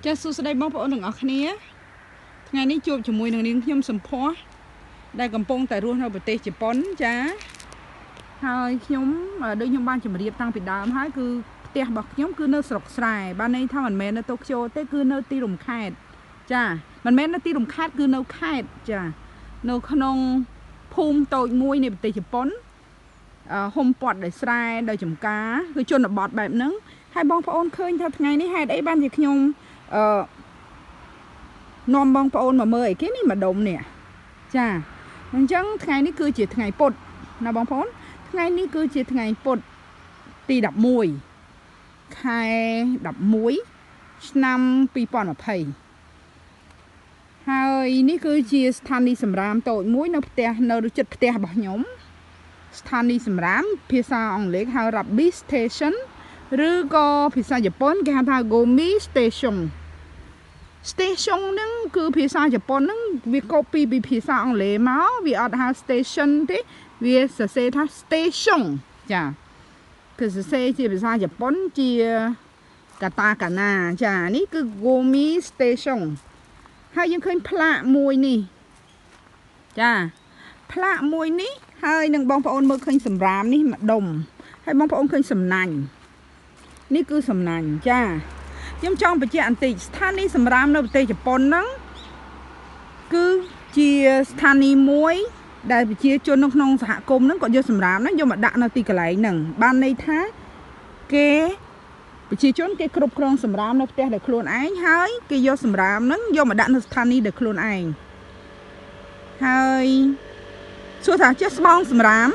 ចាសសួស្តីបងប្អូនទាំងអស់គ្នាថ្ងៃនេះជួបជាមួយនឹងនាងខ្ញុំសំភ័សដែលកំពុងតែរស់នៅប្រទេសជប៉ុនចាហើយខ្ញុំដូចខ្ញុំបានជម្រាបតាំងពីដើមហើយគឺផ្ទះរបស់ខ្ញុំគឺនៅស្រុកស្រែបានន័យថាមិនមែននៅតូក្យូទេគឺនៅទីរំខេត្តចាមិនមែននៅទីរំខេត្តគឺនៅខេត្តចានៅក្នុងភូមិតូចមួយនៃប្រទេសជប៉ុនហុំព័ទ្ធដោយស្រែដោយចំការគឺជនបទបែបហ្នឹងហើយបងប្អូនឃើញថាថ្ងៃនេះហេតុអីបានជាខ្ញុំនាំបងប្អូនមកមើលអីគេនេះម្ដុំនេះចាអញ្ចឹងថ្ងៃនេះគឺជាថ្ងៃពុធណាបងប្អូនថ្ងៃនេះគឺជាថ្ងៃពុធទី11ខែ11ឆ្នាំ2020ហើយនេះគឺជាស្ថានីយ៍សម្រាមតូចមួយនៅផ្ទះនៅជិតផ្ទះរបស់ខ្ញុំស្ថានីយ៍សម្រាមភាសាអង់គ្លេសហៅ Rabi Station ឬក៏ភាសាជប៉ុនគេហៅថា Gomi Station Station ហ្នឹងគឺភាសាជប៉ុនហ្នឹងវា copy ពីភាសាអង់គ្លេសមកវាអត់ហៅ station ទេវាសរសេរថា station ចាគឺសរសេរជាភាសាជប៉ុនជាកាតាកាណាចានេះគឺ Gomi Station ហើយយើងឃើញផ្លាកមួយនេះចាផ្លាកមួយនេះហើយនឹងបងប្អូនមើលឃើញសម្រាមនេះម្ដុំហើយបងប្អូនឃើញសំណាញ់នេះគឺសំណាញ់ចាខ្ញុំចង់បញ្ជាក់បន្តិចស្ថានីយ៍សម្រាមនៅប្រទេសជប៉ុនហ្នឹងគឺជាស្ថានីយ៍មួយដែលប្រជាជននៅក្នុងសហគមន៍ហ្នឹងក៏យកសម្រាមហ្នឹងយកមកដាក់នៅទីកន្លែងហ្នឹងបានន័យថាគេប្រជាជនគេគ្រប់គ្រងសម្រាមនៅផ្ទះដោយខ្លួនឯងហើយគេយកសម្រាមហ្នឹងយកមកដាក់នៅស្ថានីយ៍ដោយខ្លួនឯងហើយសួរថាចេះស្បង់សម្រាម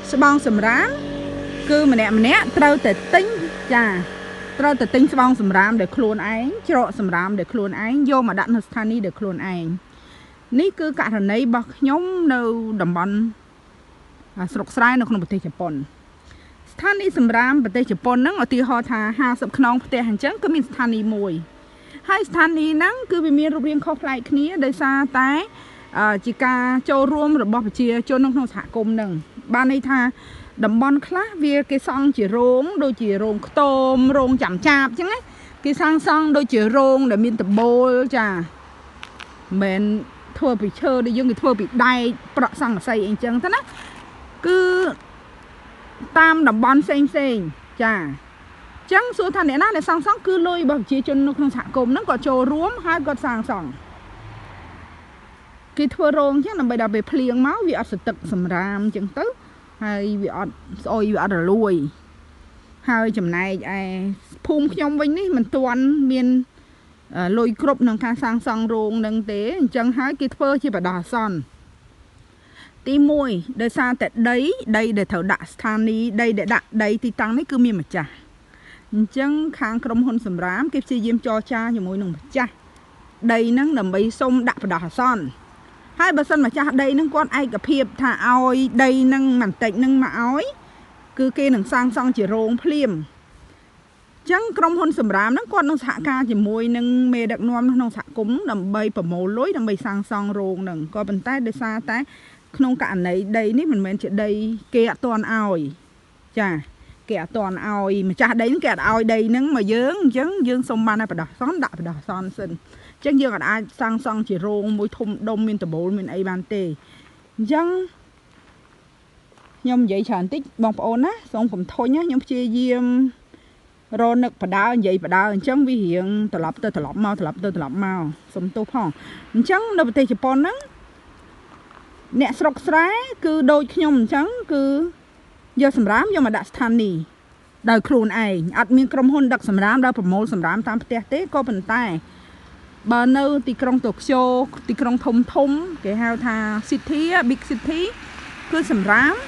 គឺម្នាក់ត្រូវតែទិញចាត្រូវតែទិញស្បង់សម្រាមដោយខ្លួនឯងច្រកសម្រាមដោយខ្លួនឯងយកមកដាក់នៅស្ថានីយ៍ដោយខ្លួនឯងនេះគឺករណីរបស់ខ្ញុំនៅតំបន់ស្រុកស្រែនៅក្នុងប្រទេសជប៉ុនស្ថានីយ៍សម្រាមប្រទេសជប៉ុនហ្នឹងឧទាហរណ៍ថា50ខ្នងផ្ទះអញ្ចឹងគឺមានស្ថានីយ៍មួយហើយស្ថានីយ៍ហ្នឹងគឺវាមានរូបរាងខុសប្លែកគ្នាដោយសារតែជាការចូលរួមរបស់ប្រជាជននៅក្នុងសហគមន៍ហ្នឹងបានន័យថាតំបន់ខ្លះវាគេសង់ជារោងដូចជារោងខ្ទមរោងចាំចាបអញ្ចឹងណាគេសង់ដូចជារោងដែលមានដបូលចាមិនធ្វើពីឈើដូចយើងគេធ្វើពីដែកប្រក់សង្កសីអីចឹងទៅណាគឺតាមតំបន់ផ្សេងចាអញ្ចឹងសួរថាអ្នកណាដែលសង់គឺលុយរបស់ប្រជាជននៅក្នុងសហគមន៍ហ្នឹងក៏ចូលរួមហើយគាត់សង់គេធ្វើរោងអញ្ចឹងដើម្បីដល់ពេលភ្លៀងមកវាអត់សទឹកសម្រាមអញ្ចឹងទៅហើយវាអត់ស្អុយវាអត់រលួយហើយចំណែកឯភូមិខ្ញុំវិញនេះមិនទាន់មានលុយគ្រប់ក្នុងការសាងសង់រោងនឹងទេអញ្ចឹងហើយគេធ្វើជាបដោះអាសន្នទី1ដោយសារតែដីដែលត្រូវដាក់ស្ថានីយ៍ដីដែលដាក់ដីទីតាំងនេះគឺមានម្ចាស់អញ្ចឹងខាងក្រុមហ៊ុនសម្រាមគេព្យាយាមចរចាជាមួយនឹងម្ចាស់ដីហ្នឹងដើម្បីសុំដាក់បដោះអាសន្នហើយបើសិនម្ចាស់ដីហ្នឹងគាត់ឯកភាពថាឲ្យដីហ្នឹងបន្តិចហ្នឹងមកឲ្យគឺគេនឹងសាងសង់ជារោងភ្លាមអញ្ចឹងក្រុមហ៊ុនសម្រាមហ្នឹងគាត់នឹងសហការជាមួយនឹងមេដឹកនាំក្នុងសហគមន៍ដើម្បីប្រមូលលុយដើម្បីសាងសង់រោងហ្នឹងក៏ប៉ុន្តែដោយសារតែក្នុងករណីដីនេះមិនមែនជាដីគេអត់ទាន់ឲ្យចាគេអត់ទាន់ឲ្យម្ចាស់ដីហ្នឹងគេអត់ឲ្យដីហ្នឹងមកយើងអញ្ចឹងយើងសុំបានតែបដោះអាសន្នដាក់បដោះអាសន្នសិនអញ្ចឹងយើងអាចសាងសង់ជារោងមួយធំដុំមានដបូលមានអីបានទេអញ្ចឹងខ្ញុំនិយាយច្រើនតិចបងប្អូនណាសូមកុំធុញណាខ្ញុំព្យាយាមរនឹកបដើនិយាយបដើអញ្ចឹងវារៀងត្រឡប់ទៅត្រឡប់មកសុំទោសផងអញ្ចឹងនៅប្រទេសជប៉ុនហ្នឹងអ្នកស្រុកស្រែគឺដូចខ្ញុំអញ្ចឹងគឺយកសម្រាមយកមកដាក់ស្ថានីយ៍ដោយខ្លួនឯងអត់មានក្រុមហ៊ុនដឹកសម្រាមដល់ប្រមូលសម្រាមតាមផ្ទះទេក៏ប៉ុន្តែបើនៅទីក្រុងតូក្យូទីក្រុងធំគេហៅថា city big city គឺសម្រាម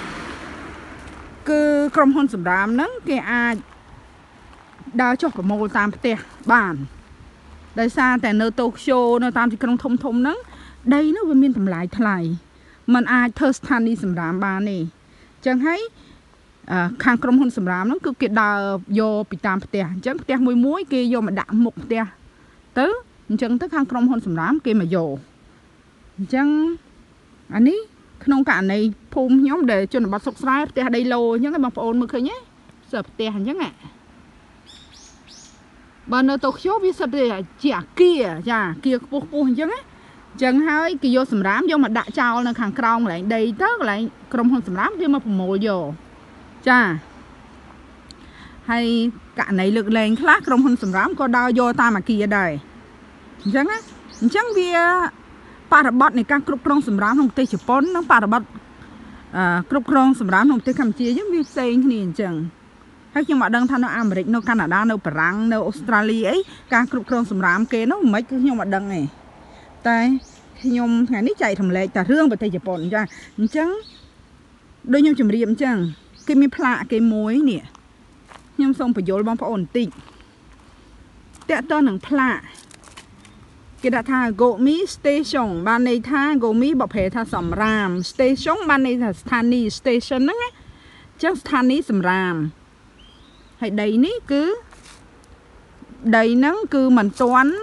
គឺក្រុមហ៊ុនសម្រាមហ្នឹងគេអាចដើរចុះប្រមូលតាមផ្ទះបានដោយសារតែនៅតូក្យូនៅតាមទីក្រុងធំហ្នឹងដីនោះវាមានតម្លៃថ្លៃมันអាចធ្វើស្ថានីយ៍សម្រាមបានទេអញ្ចឹងហើយខាងក្រុមហ៊ុនសម្រាមហ្នឹងគឺគេដើរយកពីតាមផ្ទះអញ្ចឹងផ្ទះមួយគេយកមកដាក់មុខផ្ទះទៅអញ្ចឹងទៅខាងក្រុមហ៊ុនសម្រាមគេមកយកអញ្ចឹងអានេះក្នុងករណីភូមិខ្ញុំដែលជនបទស្រុកស្រែផ្ទះដីឡូអញ្ចឹងបងប្អូនមើលឃើញទេសើផ្ទះអញ្ចឹងបើនៅតូក្យូវាសិតជាអាគារចាគារខ្ពស់អញ្ចឹងណាអញ្ចឹងហើយគេយកសម្រាមយកមកដាក់ចោលនៅខាងក្រោមកន្លែងដីទៅកន្លែងក្រុមហ៊ុនសម្រាមគេមកប្រមូលយកចាហើយករណីលើកលែងខ្លះក្រុមហ៊ុនសម្រាមក៏ដើរយកតាមអាគារដែរអញ្ចឹងណាអញ្ចឹងវាបរិបទនៃការគ្រប់គ្រងសម្រាមក្នុងប្រទេសជប៉ុននិងបរិបទគ្រប់គ្រងសម្រាមក្នុងប្រទេសកម្ពុជាយើងវាផ្សេងគ្នាអញ្ចឹងហើយខ្ញុំអត់ដឹងថានៅអាមេរិកនៅកាណាដានៅបារាំងនៅអូស្ត្រាលីអីការគ្រប់គ្រងសម្រាមគេនោះមិនគឺខ្ញុំអត់ដឹងទេតែខ្ញុំថ្ងៃនេះចែករំលែកតែរឿងប្រទេសជប៉ុនចាអញ្ចឹងដូចខ្ញុំជម្រាបអញ្ចឹងគេមានផ្លាកគេមួយនេះខ្ញុំសូមបញ្យល់បងប្អូនបន្តិចតើតើនឹងផ្លាកគេដាក់ថា Gomi Station បានន័យថា Gomi បប្រែថាសម្រាម Station បានន័យថាស្ថានីយ៍ Station ហ្នឹងណាអញ្ចឹងស្ថានីយ៍សម្រាមហើយដីនេះគឺដីហ្នឹងគឺមិនទាន់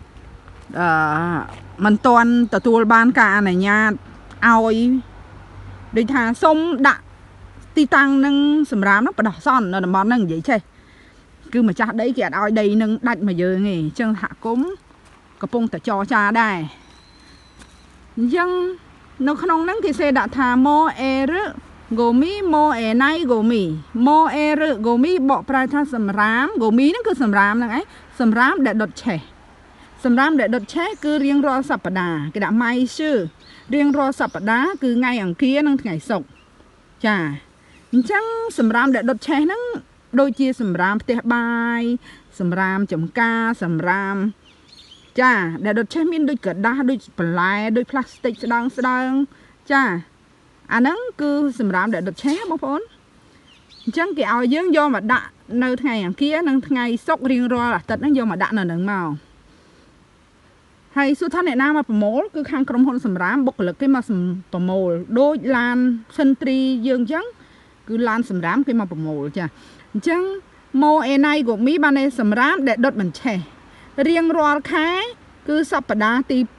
ទទួលបានការអនុញ្ញាតឲ្យដូចថាសុំដាក់ទីតាំងនឹងសម្រាមហ្នឹងបដោះសន្ននៅតំបន់ហ្នឹងនិយាយចេះគឺម្ចាស់ដីគេអត់ឲ្យដីនឹងដាច់មកយើងទេអញ្ចឹងសហគមន៍កំពុងតែចរចាដែរអញ្ចឹងនៅក្នុងហ្នឹងគេសេដាក់ថា Mo Eru Gomi Mo Enai Gomi Mo Eru Gomi បកប្រែថាសម្រាម Gomi ហ្នឹងគឺសម្រាមហ្នឹងឯងសម្រាមដែលដុតឆេះសម្រាមដែលដុតឆេះគឺរៀងរាល់សប្តាហ៍គេដាក់ម៉ៃឈឺរៀងរាល់សប្តាហ៍គឺថ្ងៃអង្គារនិងថ្ងៃសុក្រចាអញ្ចឹងសម្រាមដែលដុតឆេះហ្នឹងដូចជាសម្រាមផ្ទះបាយសម្រាមចំការសម្រាមចាដែលដុតឆេះមានដូចกระดาษដូចបន្លែដូចផ្លាស្ទិកស្ដើងចាអាហ្នឹងគឺសម្រាមដែលដុតឆេះបងប្អូនអញ្ចឹងគេឲ្យយើងយកមកដាក់នៅថ្ងៃអង្គារនិងថ្ងៃសុក្ររៀងរាល់អាទិត្យហ្នឹងយកមកដាក់នៅហ្នឹងមកហើយសួរថាអ្នកណាមកប្រមូលគឺខាងក្រុមហ៊ុនសម្រាមបុគ្គលិកគេមកប្រមូលដូចឡានសិនត្រីយើងអញ្ចឹងគឺឡានសម្រាមគេមកប្រមូលចាអញ្ចឹង Mo Enai Gomi បានន័យសម្រាមដែលដុតមិនឆេះរៀងរាល់ខែគឺសប្តាហ៍ទី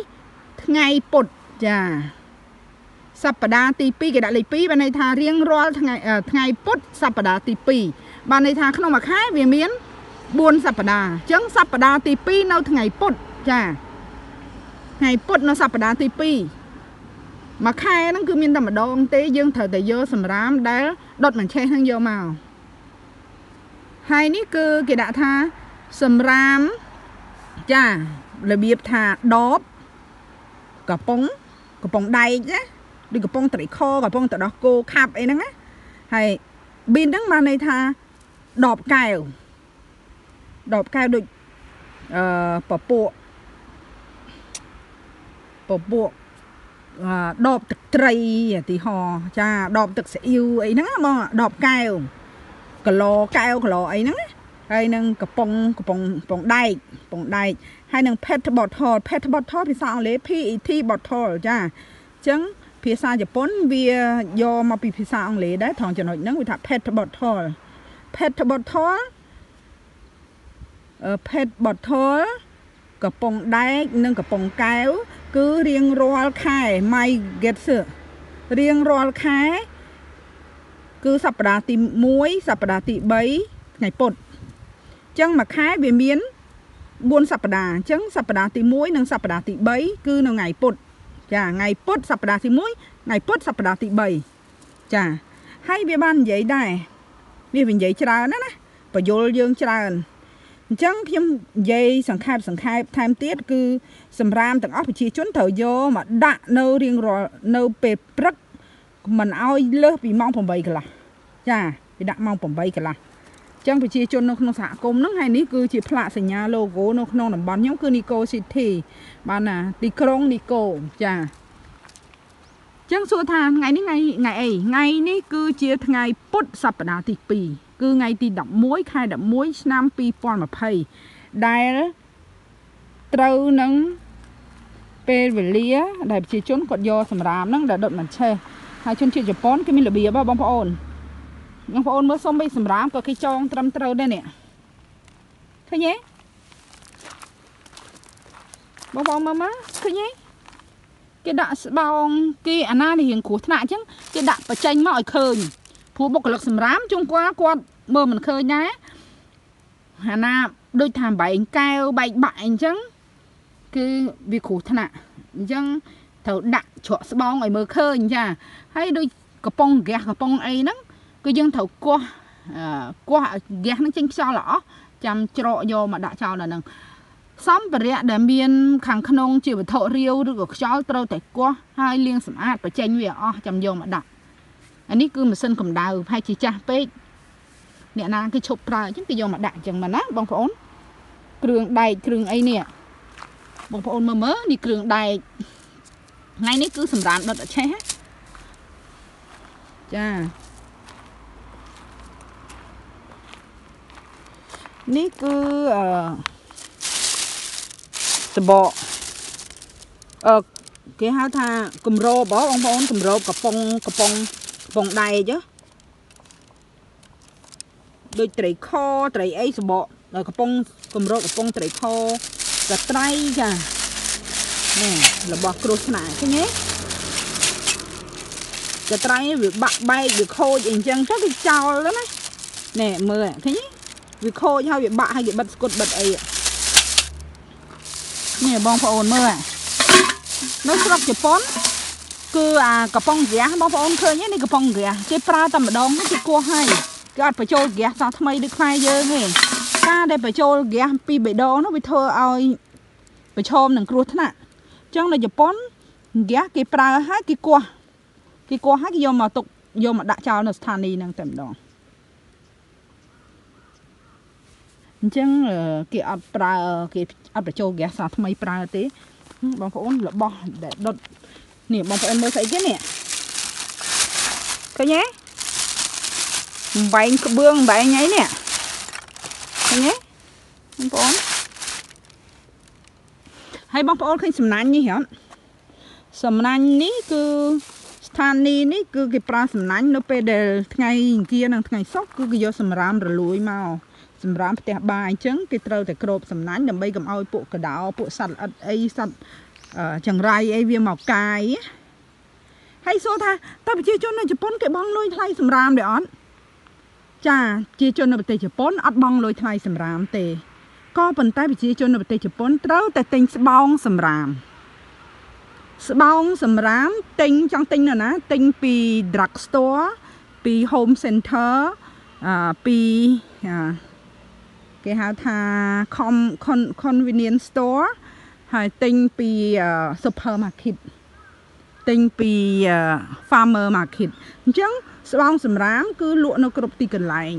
2ថ្ងៃពុធចាសប្តាហ៍ទី2គេដាក់លេខ2បានន័យថារៀងរាល់ថ្ងៃពុធសប្តាហ៍ទី2បានន័យថាក្នុងមួយខែវាមាន4សប្តាហ៍អញ្ចឹងសប្តាហ៍ទី2នៅថ្ងៃពុធចាថ្ងៃពុធនៅសប្តាហ៍ទី2មួយខែហ្នឹងគឺមានតែម្ដងទេយើងត្រូវតែយកសម្រាមដែលដុតមិនឆេះហ្នឹងយកមកហើយនេះគឺគេដាក់ថាសម្រាមចារបៀបថាដបកំប៉ុងដែកណាដូចកំប៉ុងត្រីខកំប៉ុងទឹកដោះគោខាប់អីហ្នឹងណាហើយប៊ីនហ្នឹងបានន័យថាដបកែវដូចពពួកដបទឹកត្រីឧទាហរណ៍ចាដបទឹកស្អ៊ីវអីហ្នឹងបងដបកែវគីឡូកែវគីឡូអីហ្នឹងណាហើយនឹងកំប៉ុងដែកហើយនឹង PET bottle ភាសាអង់គ្លេស PET bottle ចាអញ្ចឹងភាសាជប៉ុនវាយកមកពីភាសាអង់គ្លេសដែរត្រង់ចំណុចហ្នឹងវាថា PET bottle PET bottle កំប៉ុងដែកនិងកំប៉ុងកែវគឺរៀងរាល់ខែ my gets រៀងរាល់ខែគឺសប្តាហ៍ទី1សប្តាហ៍ទី3ថ្ងៃពុធអញ្ចឹងមួយខែវាមាន4សប្តាហ៍អញ្ចឹងសប្តាហ៍ទី1និងសប្តាហ៍ទី3គឺនៅថ្ងៃពុធចាថ្ងៃពុធសប្តាហ៍ទី1ថ្ងៃពុធសប្តាហ៍ទី3ចាហើយវាបាននិយាយដែរវានិយាយច្រើនណាបញ្យលយើងច្រើនអញ្ចឹងខ្ញុំនិយាយសង្ខេបថែមទៀតគឺសម្រាមទាំងអស់ប្រជាជនត្រូវយកមកដាក់នៅរៀងរាល់នៅពេលព្រឹកមិនឲ្យលើសពីម៉ោង8កន្លះចាគេដាក់ម៉ោង8កន្លះអញ្ចឹងប្រជាជននៅក្នុងសហគមន៍ហ្នឹងហើយនេះគឺជាផ្លាកសញ្ញា logo នៅក្នុងតំបន់ខ្ញុំគឺ Nico City បានណាទីក្រុង Nico ចាអញ្ចឹងសួរថាថ្ងៃនេះថ្ងៃអីថ្ងៃនេះគឺជាថ្ងៃពុធសប្តាហ៍ទី2គឺថ្ងៃទី11ខែ11ឆ្នាំ2020ដែលត្រូវនឹងពេលវេលាដែលប្រជាជនគាត់យកសម្រាមហ្នឹងដែលដុតមិនឆេះហើយជនជាតិជប៉ុនគេមានរបៀបបងប្អូនមើលសុំបីសម្រាមក៏គេចងត្រឹមត្រូវដែរនេះឃើញទេបងប្អូនមើលឃើញទេគេដាក់ស្បោងគេអាណានេះរៀងគ្រោះថ្នាក់អញ្ចឹងគេដាក់បញ្ចេញមកឲ្យឃើញព្រោះបុគ្គលិកសម្រាមជុំគាត់មើលមិនឃើញដែរអាណា đôi thảm bảy cao bảy bại chăng cứ vì khổ thân ạ chăng thầu đặt chỗ bong ở mơ khơi nha hay đôi cặp bông gạt cặp bông ấy nắng cứ dân thầu qua gạt nó chênh cho lỏ chăm trọ vô mà đã cho là nâng xóm bà rẽ để miên khẳng khăn ông chịu thọ riêu rồi cho trâu tại qua hai liên sẵn át và chênh về chăm vô mà đặt anh ấy cứ mà sân cầm đào hay chỉ cha bê nè nàng cái chụp ra chứ cái vô mà đặt chẳng mà ná bông phổ ôn trường đầy trường ấy nè bông phổ ôn mơ mớ đi trường đầy ngay ní cứ sầm rán nó đã che cha ní cứ sờ bọ cái háo tha cầm rô bỏ bông phổ ôn cầm rô cặp bông đầy chứ đôi trái kho trái ấy sờ bọ rồi cặp bông cầm rô cặp bông trái kho cà trai cha nè là bọ cột nè cái nhé cái trái việc bạc bay việc khô vậy chẳng chắc cái trào lắm đấy nè mưa thế nhé việc khô cho việc bạc hay việc bật cột bật ấy nè bông phổ ồn mưa nó sọc chụp pón cứ cà pong ghé bông phổ ồn khơi nhé đi cà pong ghé cái pra tầm ở đông nó chỉ cua hay cái ăn phải trôi ghé sao thay được khai dơ nghe ta đây phải trôi ghé pi bể đó nó bị thơ ai phải chôm đằng cua thế nè chẳng là chụp pón ghé cái pra hai cái cua hai cái vô mà tục vô mà đã trao nó thàn đi năng tầm đó chẳng cái ăn pra cái ăn phải trôi ghé sao thay pra thế bông phổ ồn là bò để đốt nè bông phổ ồn mới thấy cái nè cái nhé bánh bương bánh nháy nè cái nhé bông phổ ồn hay bông phổ ồn khinh sầm nanh như hả sầm nanh ní cứ than ní cứ cái pra sầm nanh nó pe để ngày kia năng ngày sóc cứ cái vô sầm ram rồi lùi màu sầm ram tè bài trứng cái trâu tè crop sầm nanh đầm bay cầm ao bộ cái đào bộ sạch ấy sạch chẳng rai ấy viên màu cài hay số tha ta bị chia cho nó chụp pon cái bong lôi thay sầm ram để on cha chia cho nó bị chụp pon ắt bong lôi thay sầm ram tè có phần tay bị chia cho nó bị chụp pon trâu tè tinh bong sầm ram bong sầm ram tinh trong tinh nữa ná tinh pi drugstore pi home center pi cái hào tha convenience store hay tinh pi supermarket tinh pi farmer market chẳng bong sầm ram cứ lụa nó cột tì cần lại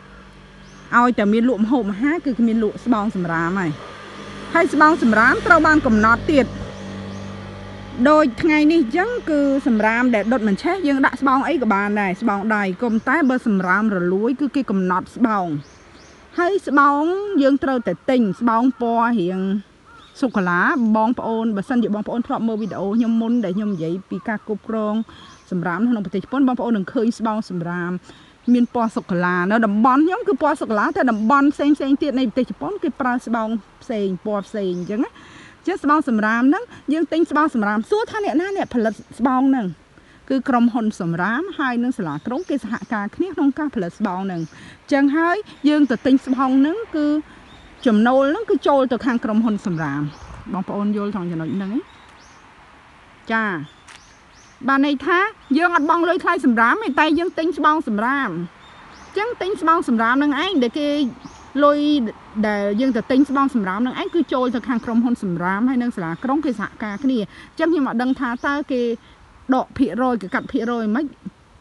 aoแต่มีลวกหอมฮะคือมีลวกสบองสำรามไงให้สบองสำรามเราบางกำนอดติดโดยไงนี่จังคือสำรามแดดดดเหมือนแช่ยังดักสบองไอ้กับบานได้สบองได้กลมใต้เบอร์สำรามระลุยคือกี่กำนอดสบองให้สบองยังเราแต่ติ่งสบองปอเหียงสุขลาบองปอนบัสันอยู่บองปอนเพราะเมื่อวิดีโอยมมุนได้ยมใหญ่ปีกากรุบกรองสำรามทางปฏิปนบองปอนหนึ่งเคยสบองสำรามมีนปอสุขลาเนาะดำบอลย้อมคือปอสุขลาแต่ดำบอลเซ็งเตียในปฏิปนคือปลาสบองเซ็งปอเซ็งจังนะเจ้าสบองสำรามนั่งยังติงสบองสำรามสู้ท่านเนี่ยน่าเนี่ยผลิตสบองหนึ่งคือกรมหนสำรามให้หนึ่งสลากรงเกษหการคนี้น้องการผลิตสบองหนึ่งจังให้ยังแต่ติงสบองนั่งคือจุ่มโนลนั่งคือโจลตัวข้างกรมหนสำรามบองปอนโยลทองจะหน่อยนึงจ้าบ้านในท่ายังอัดบองเลยคลายสำรามไม่ตายยังติงสบองสำรามจังติงสบองสำรามนั่งไอ้เด็กลอยแต่ยังแต่ติงสบองสำรามนั่งไอ้คือโจลจากทางกรมหนสำรามให้นั่งสลากรงเกษกาคนี้จังที่มาดังท่าตาเกดอกผีโรยกับกัดผีโรยมั้ย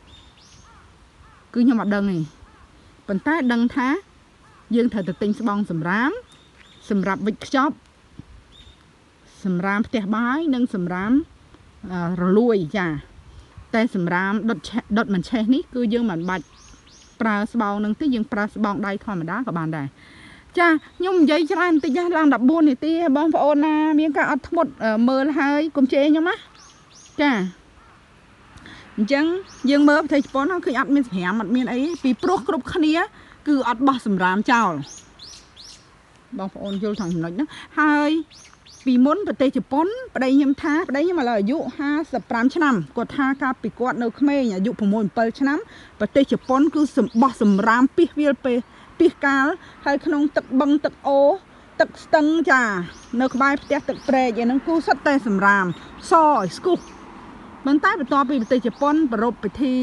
คือยังมาดังนี่ปันใต้ดังท่ายังแต่ติงสบองสำรามสำหรับวิกช็อปสำรามเตะบ้ายนั่งสำรามระลุยจ้าแต่สำรามดดมันแช่นี้คือยังมันบัดปลาสบองนั่งที่ยังปลาสบองได้ธรรมดากับบานได้จ้ายุ่งใหญ่จานตีจ้าลางดับบุญนี่ตีบองพระโอนามีการอัดหมดเมื่อไรกุมเชยยังมะจ้าจังยังเมื่อไทยปอนเขาคืออัดมีแหมมันมีไอ้ปีโปรกรุบขณีคืออัดบ่สำรามเจ้าบองพระโอนโยลทางหน่อยนะให้ปีม้วนประเทศญี่ปุ่นประเดี๋ยวท้าประเดี๋ยวมาเลยอายุ53 ឆ្នាំกดท้ากับปีกวาดในเขมรอายุประมาณ7 ឆ្នាំประเทศญี่ปุ่นคือบ่สำรามปีเวียลไปពីកាលហើយក្នុងទឹកបឹងទឹកអូទឹកស្ទឹងចានៅក្បែរផ្ទះទឹកព្រែកឯហ្នឹងគូសុទ្ធតែសម្រាមសឲ្យស្គុះមិនតែបន្ទាប់ពីប្រទេសជប៉ុនប្រពៃពិធី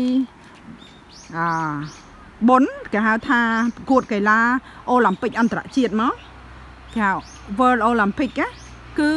បុណ្យគេហៅថាប្រកួតកីឡាអូឡ িম্প ិកអន្តរជាតិមកគេហៅ World Olympic គឺ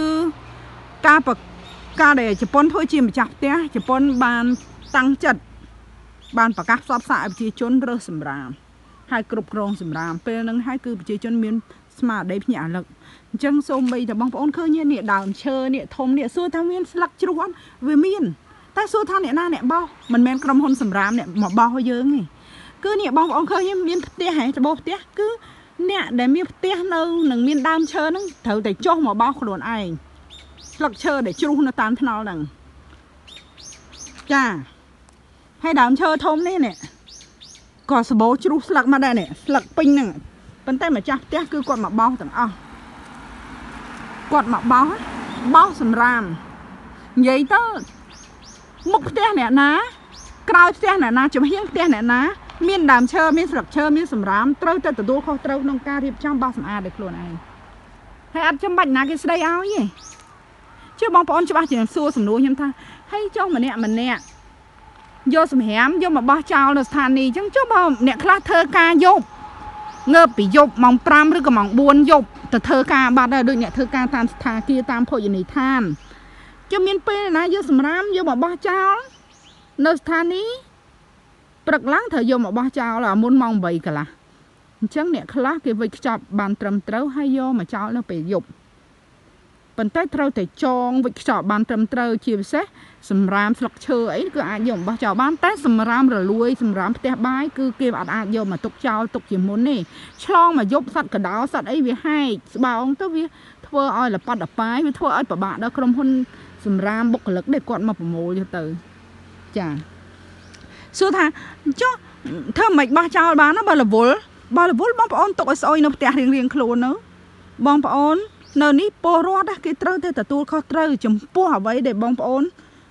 ការដែលជប៉ុនធ្វើជាម្ចាស់ផ្ទះជប៉ុនបានតាំងចិត្តបានប្រកាសផ្សព្វផ្សាយឲ្យប្រជាជនរើសសម្រាមហើយគ្រប់គ្រងសម្រាមពេលហ្នឹងហើយគឺប្រជាជនមានស្មារតីភ្ញាក់រលឹកអញ្ចឹងសូមបីតបងប្អូនឃើញនេះដើមឈើនេះធំនេះសួរថាមានស្លឹកជ្រោះអត់វាមានតែសួរថាអ្នកណាអ្នកបោះមិនមែនក្រុមហ៊ុនសម្រាមអ្នកមកបោះឲ្យយើងទេគឺនេះបងប្អូនឃើញមានផ្ទះហ៎ច្បោះផ្ទះគឺអ្នកដែលមានផ្ទះនៅនឹងមានដើមឈើហ្នឹងត្រូវតែចុះមកបោះខ្លួនឯងស្លឹកឈើដែលជ្រុះនៅតាមថ្នល់ហ្នឹងចាហើយដើមឈើធំនេះក៏សបោជ្រុះស្លឹកមកដែរនេះស្លឹកពេញហ្នឹងប៉ុន្តែម្ចាស់ផ្ទះគឺគាត់មកបោះទាំងអស់គាត់មកបោះសម្រាមនិយាយទៅមុខផ្ទះអ្នកណាក្រោយផ្ទះអ្នកណាចំហៀងផ្ទះអ្នកណាមានដើមឈើមានស្លឹកឈើមានសម្រាមត្រូវតែទទួលខុសត្រូវក្នុងការរៀបចំបោះសម្អាតដោយខ្លួនឯងហើយអត់ចាំបាច់ណាគេស្ដីឲ្យទេជឿបងប្អូនច្បាស់ជាសួរសំណួរខ្ញុំថាហើយចុះម្នាក់យកសម្រាមយកមកបោះចោលនៅស្ថានីយ៍អញ្ចឹងចុះបើអ្នកខ្លះធ្វើការយប់ងើបពីយប់ម៉ោង5ឬក៏ម៉ោង4យប់ទៅធ្វើការបាត់ហើយដូចអ្នកធ្វើការតាមស្ថានភាពតាមភោជនីយដ្ឋានចុះមានពេលណាយកសម្រាមយកមកបោះចោលនៅស្ថានីយ៍ព្រឹកឡើងត្រូវយកមកបោះចោលមុនម៉ោង8កន្លះអញ្ចឹងអ្នកខ្លះគេវិចខ្ចប់បានត្រឹមត្រូវហើយយកមកចោលនៅពេលយប់ប៉ុន្តែត្រូវតែចងវិចខ្ចប់បានត្រឹមត្រូវជាពិសេសសម្រាមស្លឹកឈើអីគឺអាចយកមកបោះចោលបានតែសម្រាមរលួយសម្រាមផ្ទះបាយគឺគេអត់អាចយកមកទុកចោលទុកជាមុនទេឆ្លងមកយប់សត្វកដោសត្វអីវាហែកស្បោងទៅវាធ្វើឲ្យលប៉ាត់លប៉ាយវាធ្វើឲ្យពិបាកដល់ក្រុមហ៊ុនសម្រាមបុគ្គលិកដែលគាត់មកប្រមូលទៅចាសួរថាចុះធ្វើមិនបោះចោលបានណាបើរវល់បងប្អូនទុកឲ្យស្អុយនៅផ្ទះរៀងខ្លួននៅបងប្អូននៅនេះពលរដ្ឋគេត្រូវតែទទួលខុសត្រូវចំពោះអ្វីដែលបងប្អូន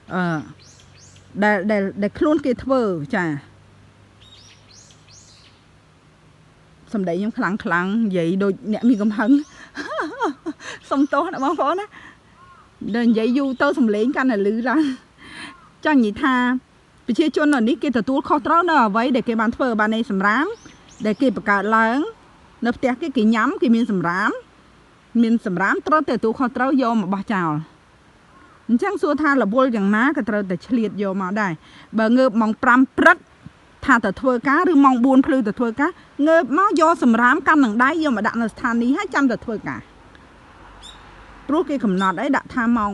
ដែលខ្លួនគេធ្វើចាសម្ដីខ្ញុំខ្លាំងនិយាយដូចអ្នកមានកំហឹងសុំទោសណាបងប្អូនណាដល់និយាយយូរទៅសំឡេងកាន់តែលឺឡើងចង់និយាយថាប្រជាជននៅនេះគេទទួលខុសត្រូវនៅអ្វីដែលគេបានធ្វើបាននៃសម្រាមដែលគេបង្កើតឡើងនៅផ្ទះគេញ៉ាំគេមានសម្រាមត្រូវតែទទួលខុសត្រូវយកមកបោះចោលអញ្ចឹងសួរថារវល់យ៉ាងណាក៏ត្រូវតែឆ្លៀតយកមកដែរបើងើបម៉ោង5ព្រឹកថាទៅធ្វើការឬម៉ោង4ភ្លឺទៅធ្វើការងើបមកយកសម្រាមកាន់នឹងដៃយកមកដាក់នៅស្ថានីយ៍ហើយចាំទៅធ្វើការព្រោះគេកំណត់អីដាក់ថាម៉ោង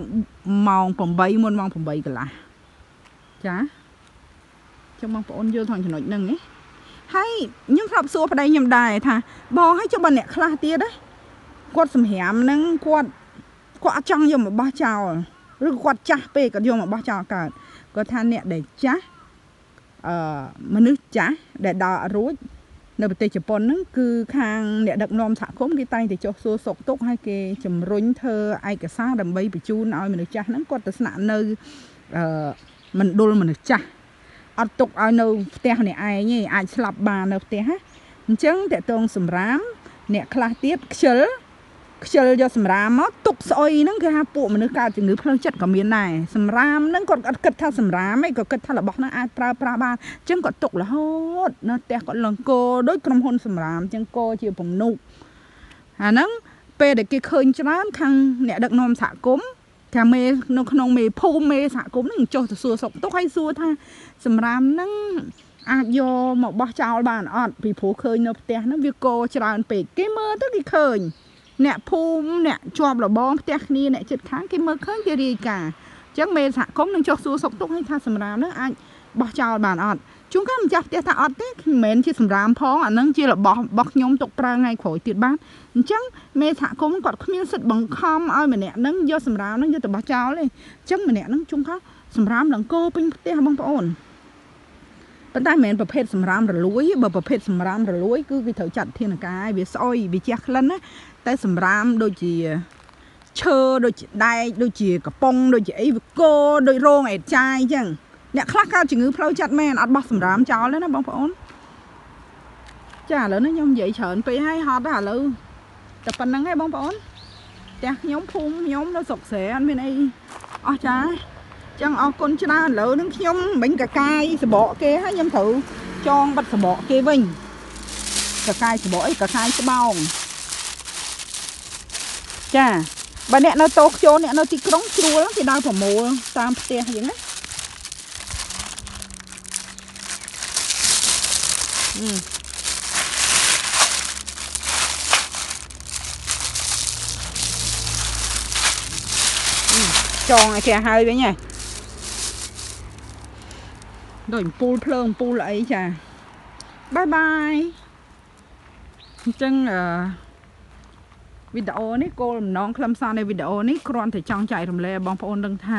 8មុនម៉ោង8កន្លះចាចាំបងប្អូនយល់ថងចំណុចហ្នឹងណាហើយខ្ញុំធ្លាប់សួរប្តីខ្ញុំដែរថាបងឲ្យចុះបើអ្នកខ្លះទៀតណាគាត់សម្រាមហ្នឹងគាត់អត់ចង់យកមកបោះចោលឬគាត់ចាស់ពេកគាត់យកមកបោះចោលកើតគាត់ថាអ្នកដែលចាស់មនុស្សចាស់ដែលដើរអត់រួចនៅប្រទេសជប៉ុនហ្នឹងគឺខាងអ្នកដឹកនាំសហគមន៍គេតែងតែចុះសួរសុខទុក្ខហើយគេជំរុញធ្វើឯកសារដើម្បីបញ្ជូនឲ្យមនុស្សចាស់ហ្នឹងគាត់ទៅស្នាក់នៅមណ្ឌលមនុស្សចាស់អត់ទុកឲ្យនៅផ្ទះអ្នកឯងទេអាចស្លាប់បាននៅផ្ទះណាអញ្ចឹងតេតងសម្រាមអ្នកខ្លះទៀតខ្ជិលយកសម្រាមមកទុកស្អុយហ្នឹងគេថាពួកមនុស្សកើតជំងឺផ្លូវចិត្តក៏មានដែរសម្រាមហ្នឹងគាត់អត់គិតថាសម្រាមឯងក៏គិតថារបស់ហ្នឹងអាចប្រើប្រាស់បានអញ្ចឹងគាត់ទុករហូតនៅផ្ទះគាត់លងគោដោយក្រុមហ៊ុនសម្រាមអញ្ចឹងគោជាពំនុកអាហ្នឹងពេលដែលគេឃើញច្រើនខាងអ្នកដឹកនាំសហគមន៍ថាមេនៅក្នុងមេភូមិមេសហគមន៍ហ្នឹងចុះទៅសួរសុខទុក្ខហើយសួរថាសម្រាមហ្នឹងអាចយកមកបោះចោលបានអត់ពីព្រោះឃើញនៅផ្ទះហ្នឹងវាគោច្រើនពេកគេមើលទៅគេឃើញអ្នកភូមិអ្នកជាប់របងផ្ទះគ្នាអ្នកជិតខាងគេមើលឃើញគេរាយការណ៍អញ្ចឹងមេសហគមន៍នឹងចុះសួរសុខទុក្ខឲ្យថាសម្រាមហ្នឹងអាចបោះចោលបានអត់ជួនកាលម្ចាស់ផ្ទះថាអត់ទេមិនមែនជាសម្រាមផងអាហ្នឹងជារបស់ខ្ញុំទុកប្រើថ្ងៃក្រោយទៀតបានអញ្ចឹងមេសហគមន៍គាត់គ្មានសិទ្ធិបង្ខំឲ្យម្នាក់ហ្នឹងយកសម្រាមហ្នឹងយកទៅបោះចោលទេអញ្ចឹងម្នាក់ហ្នឹងជួនកាលសម្រាមលង្កោពេញផ្ទះបងប្អូនប៉ុន្តែមិនមែនប្រភេទសម្រាមរលួយបើប្រភេទសម្រាមរលួយគឺគេត្រូវចាត់ធានការវាស្អុយវាជះក្លិនណាតែសម្រាមដូចជាឈើដូចជាដែកដូចជាកំប៉ុងដូចជាអីវាគោដូចរោងអេតចាយអញ្ចឹងអ្នកខ្លះកើតជំងឺផ្លូវចិត្តមែនអត់បោះសម្រាមចោលទេណាបងប្អូន chả lớn nó nhom dậy chởn bị hay hot hả lư tập phần năng hay bông bón chả nhóm phun nhóm nó sọc xẻ anh bên đây chả chẳng con chả lớn nó nhóm bánh cà cay sẽ bỏ kia hay nhâm thử cho bắt sẽ bỏ kia vinh cà cay sẽ bỏ cà cay sẽ bao chà bà nè nó tốt cho nè nó thì cống chua lắm thì đau phải mùa tam tè vậy đấy tròn kìa hơi vậy nha rồi pul lại chà bye bye chân video này côน้องคลำซาในวิดีโอนี้ครอนแต่จังใจรำเลบองพระองค์ดังท่า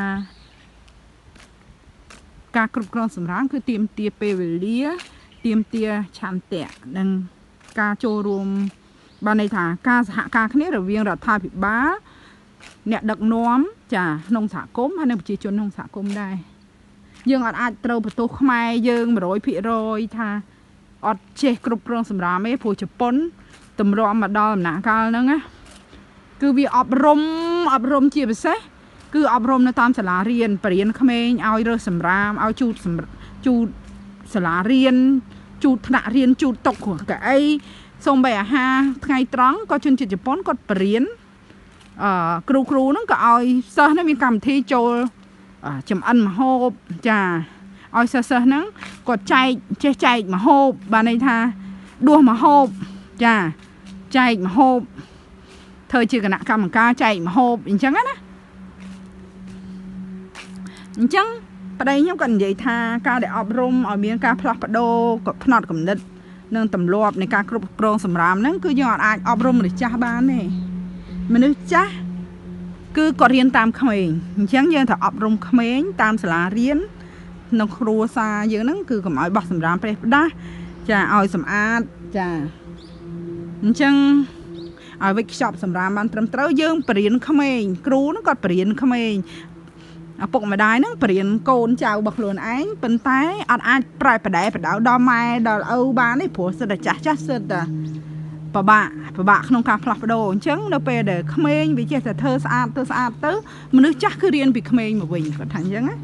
การกรุบกรองสำรังคือเตรียมเตียเปเวลียเตรียมเตียชันแตะดังการโจรวมบานในถาการสหการคณิระเวียงรัฐาภิบาเนี่ยดักน้อมจ่านงสะก้มให้ในประชาชนนงสะก้มได้ยังอาจเตาประตูขมายยังมาโรยพิโรยท่าอดเชกรุบกรองสำรังไม่ผู้จะปนตำรวจมาดอมหนักกันนั่งอะคือวิอบรมเจียบเสคืออบรมในตามสลาเรียนเปลี่ยนเขมรเอาเรือสำรามเอาจูดสลาเรียนจูดหน้าเรียนจูดตกหัวกับไอ้ทรงแบบฮาไงตรังก็จนจิตจะป้อนก็เปลี่ยนครูนั่นก็เอาเซอร์นั่นมีกรรมที่โจจำอันมาโฮบจ้าเอาเซอร์นั่นก็ใจมาโฮบบานในท่าดัวมาโฮบจ้าใจมาโฮบเธอชื่อคณะกรรมการใจมาโฮบอย่างจังนะอย่างจังประเด็นยังกันใหญ่ท่าการได้อบรมเอาเมียนการพลัดประโดกับพนอดกับนิดเนื่องตำรวจในการกรุบกรองสำรามนั่นคือยอดอาจอบรมหรือจ้าบ้านนี่มันนึกจ้าคือกอดเรียนตามเขมรอย่างจังยังถ้าอบรมเขมรตามสลาเรียนนกครัวซาเยอะนั่นคือกับเอาบักสำรามไปได้จะเอาสำอาดจ้าจังเอาไว้ชอบสำรามมันตรมเต้าเยื่อเปลี่ยนเขมรครูนั่นก็เปลี่ยนเขมรปกมาได้นั่งเปลี่ยนโกนเจ้าบักหลวนไอ้เป็นไตอาจปลายประเดี๋ยวดาวดอไม้ดาวเอาบ้านในผัวเสด็จจ้าเสด็จปะบะขนมคาพลับโดจังเราไปเด็กเขมรวิจัยแต่เธอสะอาดเต้มันนึกจักคือเรียนปีเขมรมาวิ่งก็ทันจังนะ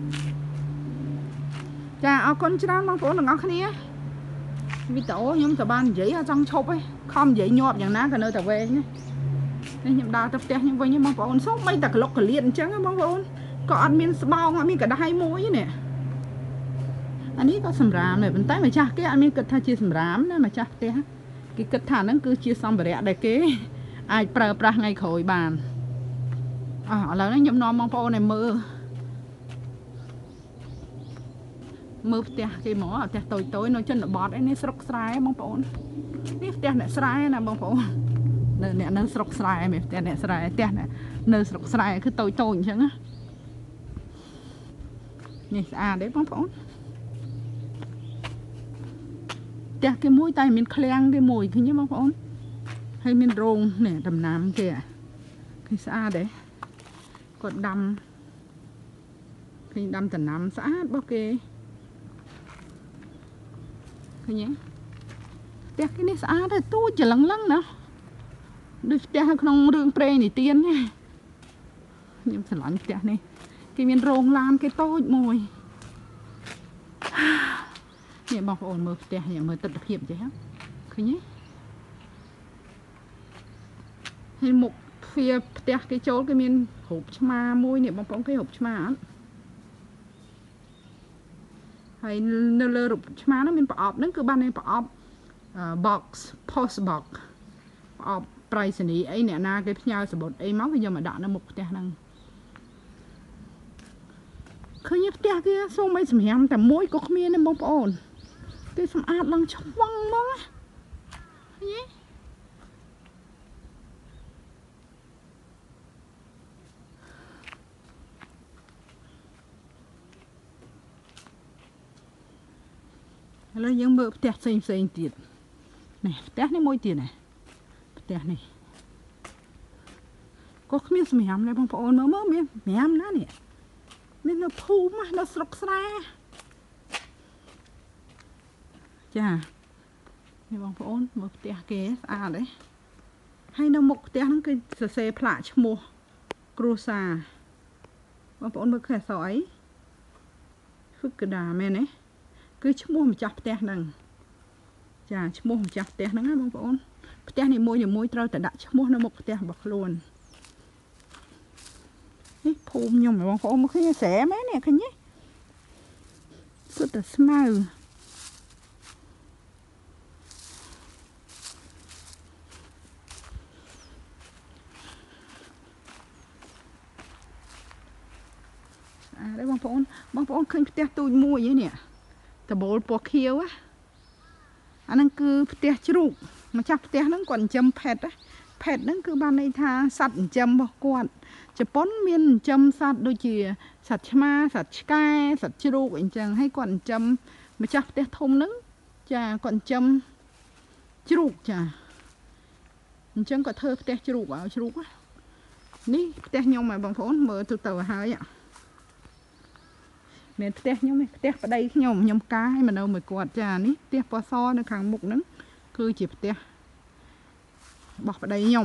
จ้าเอาคนชนะบางคนหนึ่งเอาแค่นี้วิโต้ยมตะบ้านdễจังชอบไอ้คอมdễ nhọpอย่างนั้นกันเลยแต่เวนี่นี่ยมดาวตับเตะยังไงยังบางคนชอบไม่แต่กลกกระเลียนจังบางคนก็อันมีสบองอันมีกระได้มวยเนี่ยอันนี้ก็สำรามเลยเป็นไต้มาจ้าแกอันมีกระทาชีสำรามนะมาจ้าเตะcáiกระถางนั้นคือชีสำเร็จได้เก๋ไอเปล่าปลาไงขอยบานแล้วนั่นยมนอนมองพอในมือเตะcái mỏเตะtối nó chân nó bọt ấyนี่สกสายบางปอนนี่เตะเนี่ยสายนะบางปอนเนี่ยนั่นสกสายไหมเตะเนี่ยสายเตะเนี่ยเนื้อสกสายคือtốiใช่ไหมนี่สะอาดđấy bang ponเตะcái mũi tay mình keng cái mùiคือยังบางปอนให้mình rongเนี่ยดำน้ำkìaคือสะอาดđấyกดดำคือดำแต่น้ำสะอาดbao kêคือยังเตะcái nàyสะอาดเลยตู้จะลังๆนะดูเตะขนมเรื่องเปรย์นี่เตียนไงยังสลันเตะนี่cái miền rồng làm cái tôi mồiเนี่ยบอกổn mờเตะเนี่ยmờ tật hiểm chứคือnhé hay một phíaเตะcái chỗ cái miền hộp chma môiเนี่ยบางcái hộp chma hay nơ lơ hộp chma nó miềnปอบนั่นคือบ้านในปอบ box post box ปอบไปรษณีย์ไอ้เนี่ยนาcáiพญาสบดไอ้máu bây giờ mà đạn nó mộtเตะnăngคือยักษ์เตะกี้ส่งไปสมัยแต่มวยก็มีในบงปอนที่สมอาดลังช่องมั้งนี่แล้วยังเบิกเตะเซ็งติดนี่เตะนี่มวยติดนี่เตะนี่ก็มีสมัยในบงปอนเมื่อมีแม่มนะเนี่ยนี่เราพูมาเราสลกสลายจ้านี่บางប្អូនមើលផ្ទះគេស្អាតទេហើយនៅមុខផ្ទះហ្នឹងគឺសរសេរផ្លាកឈ្មោះគ្រួសារបងប្អូនមើលឃើញអក្សរអីហ្វឹកដាមែនទេគឺឈ្មោះម្ចាស់ផ្ទះហ្នឹងចាឈ្មោះម្ចាស់ផ្ទះហ្នឹងណាបងប្អូនផ្ទះនីមួយត្រូវតែដាក់ឈ្មោះនៅមុខផ្ទះរបស់ខ្លួននេះភូមិខ្ញុំបងប្អូនមើលឃើញស្រែមែននេះឃើញទេសុទ្ធតែស្មៅបងប្អូនឃើញផ្ទះទូចមួយនេះដបូលពណ៌ខៀវអាហ្នឹងគឺផ្ទះជ្រូកម្ចាស់ផ្ទះហ្នឹងគាត់ចិញ្ចឹមផេតហ្នឹងគឺបានន័យថាសត្វចិញ្ចឹមរបស់គាត់ជប៉ុនមានចិញ្ចឹមសត្វដូចជាសត្វឆ្មាសត្វឆ្កែសត្វជ្រូកអីចឹងហើយគាត់ចិញ្ចឹមម្ចាស់ផ្ទះធំហ្នឹងចាគាត់ចិញ្ចឹមជ្រូកចាអញ្ចឹងគាត់ធ្វើផ្ទះជ្រូកឲ្យជ្រូកនេះផ្ទះខ្ញុំហ៎បងប្អូនមើលទៅហើយមានផ្ទះខ្ញុំឯងផ្ទះប្តីខ្ញុំកាឲ្យមកនៅមួយគាត់ចានេះផ្ទះពណ៌សនៅខាងមុខហ្នឹងគឺជាផ្ទះរបស់ប្តីខ្ញុំ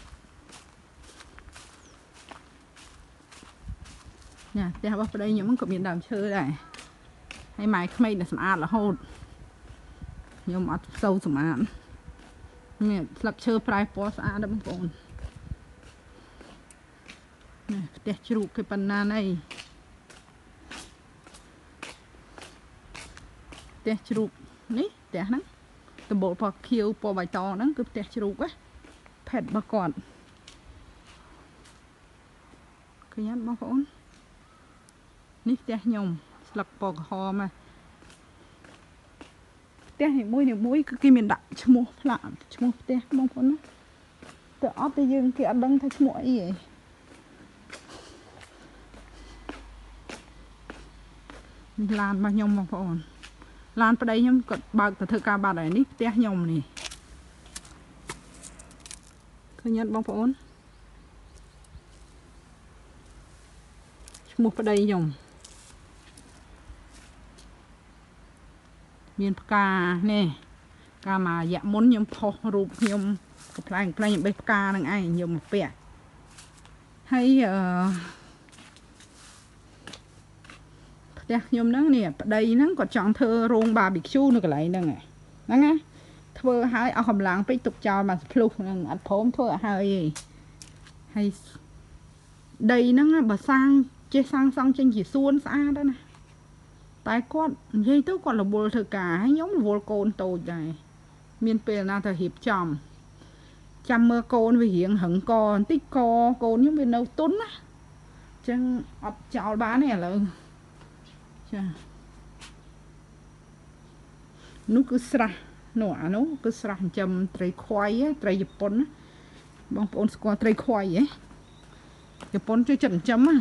ណាផ្ទះរបស់ប្តីខ្ញុំក៏មានដើមឈើដែរហើយម៉ែក្មេកតែសម្អាតរហូតខ្ញុំអត់សូវសម្អាតនេះស្លឹកឈើប្រែពណ៌ស្អាតដែរបងប្អូននេះផ្ទះជ្រូកគេប៉ុណ្ណាណីផ្ទះជ្រូកនេះផ្ទះហ្នឹងដំបូលពណ៌ខៀវពណ៌បៃតងហ្នឹងគឺផ្ទះជ្រូកផេតរបស់គាត់ឃើញអត់បងប្អូននេះផ្ទះខ្ញុំស្លឹកពណ៌ក្រហមផ្ទះនីមួយគឺគេមានដាក់ឈ្មោះផ្លាកឈ្មោះផ្ទះបងប្អូនណាតែអត់តែយើងគេអត់ដឹងថាឈ្មោះអីហ៎ឡានរបស់ខ្ញុំបងប្អូនឡានប្តីខ្ញុំគាត់បើកទៅធ្វើការបាត់ហើយនេះផ្ទះខ្ញុំនេះឃើញអត់បងប្អូនឈ្មោះប្តីខ្ញុំមានផ្កានេះកាលមករយៈមុនខ្ញុំផុសរូបខ្ញុំកំប្លែងខ្ញុំបេះផ្កានឹងឯងខ្ញុំមកពាក់ហើយផ្ទះខ្ញុំហ្នឹងនេះប្តីហ្នឹងគាត់ចង់ធ្វើរោង barbecue នៅកន្លែងហ្នឹងណាធ្វើឲ្យអស់កម្លាំងពេកទុកចោលមកស្ភ្លុះហ្នឹងអត់ព្រមធ្វើឲ្យហើយឯងហើយដីហ្នឹងបើសាងសង់ចេញជាសួនស្អាតណាតែគាត់និយាយទៅគាត់រវល់ធ្វើការហើយខ្ញុំរវល់កូនតូចដែរមានពេលណាទៅរៀបចំចាំមើលកូនវារៀងរឹងកបន្តិចកកូនខ្ញុំវានៅទុនណាអញ្ចឹងអត់ចោលបានទេឥឡូវចានោះគឺស្រះនោះអានោះគឺស្រះចិញ្ចឹមត្រីខ្វៃត្រីជប៉ុនបងប្អូនស្គាល់ត្រីខ្វៃហ៎ជប៉ុនជួយចិញ្ចឹម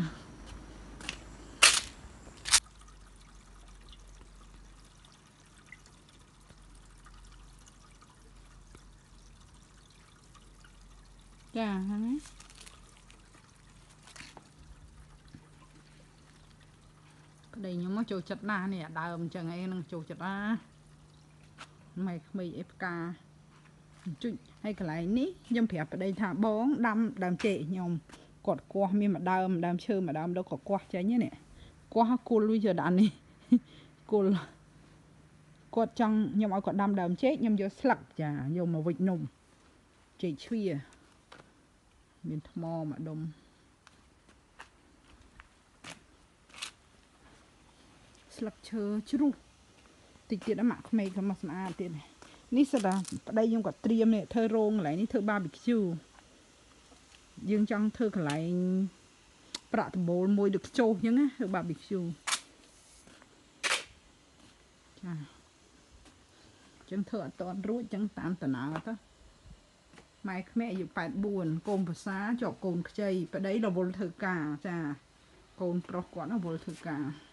ចាហ្នឹងប្តីខ្ញុំមកចូលចិត្តណាស់នេះដើមអញ្ចឹងឯងនឹងចូលចិត្តម៉ែក្មេកឯផ្កាជុចហើយកន្លែងនេះខ្ញុំប្រាប់ប្តីថាបងដាំដើមចេកខ្ញុំគាត់គាស់មានមួយដើមឈើមួយដើមដល់ក៏គាស់ចេញនេះគាស់គល់វាយកដាក់នេះគល់គាត់ចង់ខ្ញុំឲ្យគាត់ដាំដើមចេកខ្ញុំយកស្លឹកចាយកមកវិចនំចេកជ្វាមានថ្មមួយដុំស្លឹកឈើជ្រុះតិចទៀតអាម៉ាក់ក្មេងក៏មកស្អាតទៀតនេះសិតតែប្តីខ្ញុំក៏ត្រៀមនេះធ្វើរោងកន្លែងនេះធ្វើ barbecue យើងចង់ធ្វើកន្លែងប្រាក់ដំបូលមួយដូចខ្ចោសអញ្ចឹងណាធ្វើ barbecue ចាអញ្ចឹងធ្វើអត់តន់រួចអញ្ចឹងតាមតំណើទៅម៉ែក្មេកអាយុ84កូនប្រសាជាប់កូនខ្ចីប្តីរវល់ធ្វើការចាកូនប្រុសគាត់រវល់ធ្វើការ